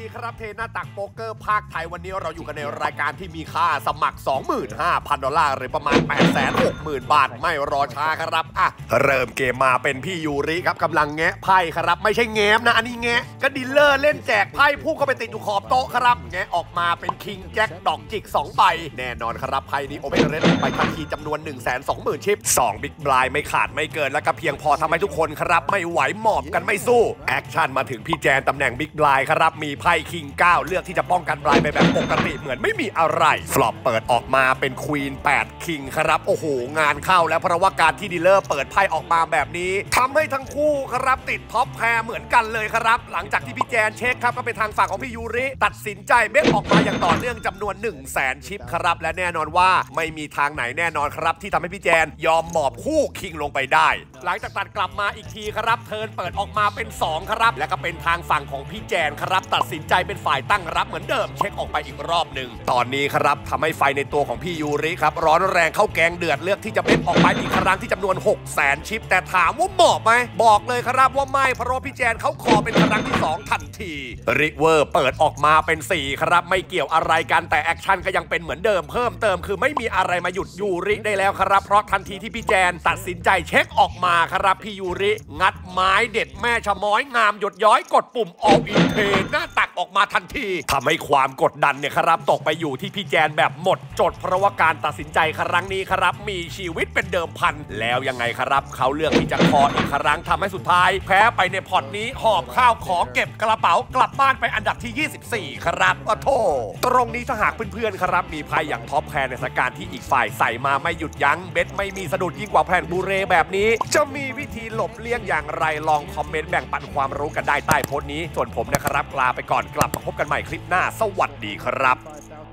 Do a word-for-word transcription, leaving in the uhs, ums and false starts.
ครับเทหน้าตักโป๊กเกอร์ภาคไทยวันนี้เราอยู่กันในรายการที่มีค่าสมัคร สองหมื่นห้าพัน ดอลลาร์หรือประมาณ แปดแสนหกหมื่น บาทไม่รอช้าครับอ่ะเริ่มเกมมาเป็นพี่ยูริครับกำลังแงะไพ่ครับไม่ใช่แง้มนะอันนี้แงะก็ดีลเลอร์เล่นแจกไพ่พุ่งเข้าไปติดอยู่ขอบโต๊ะครับแงะออกมาเป็นคิงแจ็คดอกจิกสองใบแน่นอนครับไพ่นี้โอเปนเรสไปทันทีจำนวน หนึ่งแสนสองหมื่น ชิปสองบิ๊กบลายไม่ขาดไม่เกินแล้วก็เพียงพอทำให้ทุกคนครับไม่ไหวหมอบกันไม่สู้แอคชั่นมาถึงพี่แจนตำแหน่งบิ๊กบลายครับมีไพ่คิงเก้าเลือกที่จะป้องกันบลายไปแบบปกติเหมือนไม่มีอะไรฟลอปเปิดออกมาเป็นควีนแปดคิงครับโอ้โหงานเข้าแล้วเพราะว่าการที่ดีลเลอร์เปิดไพ่ออกมาแบบนี้ทำให้ทั้งคู่ครับติดท็อปแพรเหมือนกันเลยครับหลังจากที่พี่แจนเช็คครับก็เป็นทางฝั่งของพี่ยูริตัดสินใจเบ็ดออกมาอย่างต่อเนื่องจำนวน หนึ่งแสน ชิปครับและแน่นอนว่าไม่มีทางไหนแน่นอนครับที่ทำให้พี่แจนยอมหมอบคู่คิงลงไปได้หลังจากตัดกลับมาอีกทีครับเทิร์นเปิดออกมาเป็นสองครับและก็เป็นทางฝั่งของพี่แจนครับตัดสินใจเป็นฝ่ายตั้งรับเหมือนเดิมเช็คออกไปอีกรอบหนึ่งตอนนี้ครับทำให้ไฟในตัวของพี่ยูริครับร้อนแรงเข้าแกงเดือดเลือกที่จะเบ็ดออกไปอีกครั้งที่จำนวน หกแสน ชิปแต่ถามว่าหมอบไหมบอกเลยครับว่าไม่เพราะพี่แจนเขาขอเป็นครั้งที่สองทันทีริเวอร์เปิดออกมาเป็นสี่ครับไม่เกี่ยวอะไรกันแต่แอคชั่นก็ยังเป็นเหมือนเดิมเพิ่มเติมคือไม่มีอะไรมาหยุดยูริได้แล้วครับเพราะทันทีที่พี่แจนตัดสินใจเช็คออกมาครับพี่ยูริงัดไม้เด็ดแม่ชะม้อยงามหยดย้อยกดปุ่ม All in Play หน้าตักออกมาทันทีทำให้ความกดดันเนี่ยครับตกไปอยู่ที่พี่แจนแบบหมดจดเพราะว่าการตัดสินใจครั้งนี้ครับมีชีวิตเป็นเดิมพันแล้วยังไงครับเขาเลือกที่จะคออีกครั้งทำให้สุดท้ายแพ้ไปในพอร์ตนี้หอบข้าวของเก็บกระเป๋ากลับบ้านไปอันดับที่ยี่สิบสี่ครับโอ้โธ่ตรงนี้ถ้าหากเพื่อนๆครับมีไพ่อย่างท็อปแพรในสถานการณ์ที่อีกฝ่ายใส่มาไม่หยุดยั้งเบ็ดไม่มีสะดุดยิ่งกว่าแผ่นบูเรแบบนี้จะมีวิธีหลบเลี่ยงอย่างไรลองคอมเมนต์แบ่งปันความรู้กันได้ใต้โพสต์นี้ส่วนผมนะครับลาไปก่อนกลับมาพบกันใหม่คลิปหน้าสวัสดีครับ